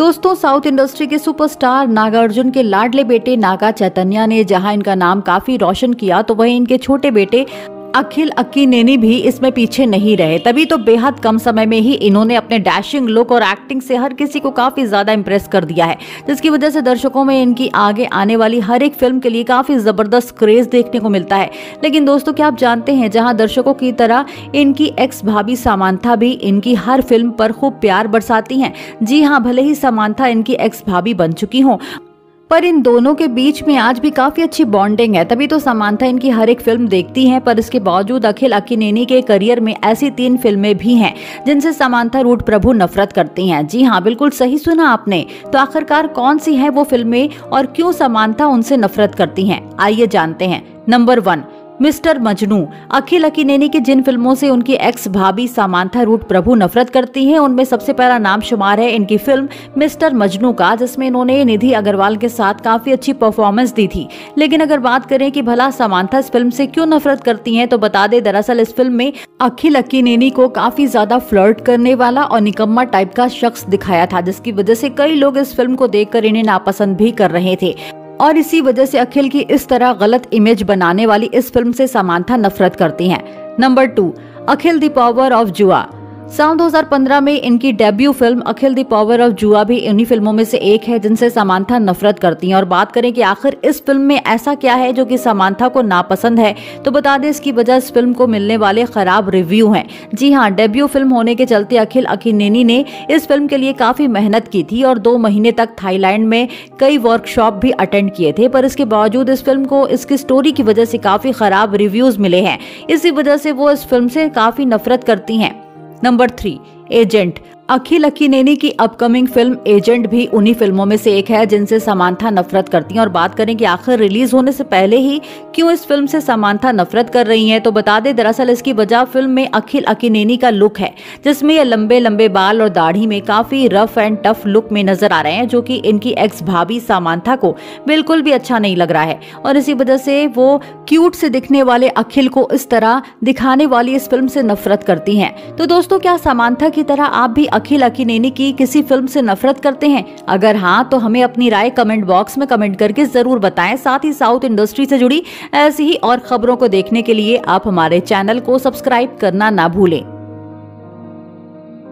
दोस्तों, south industry के superstar Nagarjuna के लाडले बेटे नागा चैतन्य ने जहां इनका नाम काफी रोशन किया, तो वहीं इनके छोटे बेटे अखिल अक्कीनेनी भी इसमें पीछे नहीं रहे। तभी तो बेहद कम समय में ही इन्होंने अपने डैशिंग लुक और एक्टिंग से हर किसी को काफी ज्यादा इंप्रेस कर दिया है, जिसकी वजह से दर्शकों में इनकी आगे आने वाली हर एक फिल्म के लिए काफी जबरदस्त क्रेज देखने को मिलता है। लेकिन दोस्तों, क्या आप जानते हैं, जहां दर्शकों की तरह इनकी एक्स भाभी समांथा भी इनकी हर फिल्म पर खूब प्यार बरसाती हैं। जी हाँ, भले ही समांथा इनकी एक्स भाभी बन चुकी हों, पर इन दोनों के बीच में आज भी काफी अच्छी बॉन्डिंग है। तभी तो समांथा इनकी हर एक फिल्म देखती हैं, पर इसके बावजूद अखिल अक्कीनेनी के करियर में ऐसी 3 फिल्में भी हैं जिनसे समांथा रूट प्रभु नफरत करती हैं। जी हाँ, बिल्कुल सही सुना आपने। तो आखिरकार कौन सी हैं वो फिल्में और क्यों समांथा उनसे नफरत करती हैं, आइए जानते हैं। Number 1, mister Majnu. अखिल अक्कीनेनी की जिन फिल्मों से उनकी एक्स भाभी समांथा रूट प्रभु नफरत करती हैं, उनमें सबसे पहला नाम शुमार है इनकी फिल्म मिस्टर मजनू का, जिसमें इन्होंने निधि अग्रवाल के साथ काफी अच्छी परफॉर्मेंस दी थी। लेकिन अगर बात करें कि भला समांथा इस फिल्म से क्यों नफरत करती हैं, तो बता दें, दरअसल इस फिल्म में अखिल अक्कीनेनी को काफी ज्यादा फ्लर्ट करने वाला और निकम्मा टाइप का शख्स दिखाया था, जिसकी वजह से कई लोग इस फिल्म को देखकर इन्हें नापसंद भी कर रहे थे। और इसी वजह से अखिल की इस तरह गलत इमेज बनाने वाली इस फिल्म से समांथा नफरत करती हैं। Number 2, Akhil the power of Jua. साल 2015 में इनकी debut film Akhil the power of Jua भी इन्हीं फिल्मों में से एक है जिनसे समांथा नफरत करती हैं। और बात करें कि आखिर इस फिल्म में ऐसा क्या है जो कि समांथा को नापसंद है, तो बता दें, इसकी वजह इस फिल्म को मिलने वाले खराब रिव्यू हैं। जी हाँ, डेब्यू फिल्म होने के चलते अखिल अक्कीनेनी ने इस फिल्म के लिए काफी मेहनत की थी और 2 महीने तक थाईलैंड में कई वर्कशॉप भी अटेंड किए थे, पर इसके बावजूद इस फिल्म को इसकी स्टोरी की वजह से काफी खराब रिव्यूज मिले हैं। इसी वजह से वो इस फिल्म से काफी नफरत करती हैं। Number 3, agent. अखिल अक्कीनेनी की अपकमिंग फिल्म एजेंट भी उन्हीं फिल्मों में से एक है जिनसे समांथा नफरत करती हैं। और बात करें कि आखिर रिलीज होने से पहले ही क्यों इस फिल्म से समांथा नफरत कर रही हैं, तो बता दें, दरअसल इसकी वजह फिल्म में अखिल अक्कीनेनी का लुक है, जिसमें ये लंबे लंबे बाल और दाढ़ी में काफी रफ एंड टफ लुक में नजर आ रहे हैं, जो कि इनकी एक्स भाभी समांथा को बिल्कुल भी अच्छा नहीं लग रहा है। और इसी वजह से वो क्यूट से दिखने वाले अखिल को इस तरह दिखाने वाली इस फिल्म से नफरत करती हैं। तो दोस्तों, क्या समांथा की तरह आप भी अखिल अक्कीनेनी की किसी फिल्म से नफरत करते हैं? अगर हाँ, तो हमें अपनी राय कमेंट बॉक्स में कमेंट करके जरूर बताएं। साथ ही साउथ इंडस्ट्री से जुड़ी ऐसी ही और खबरों को देखने के लिए आप हमारे चैनल को सब्सक्राइब करना ना भूलें।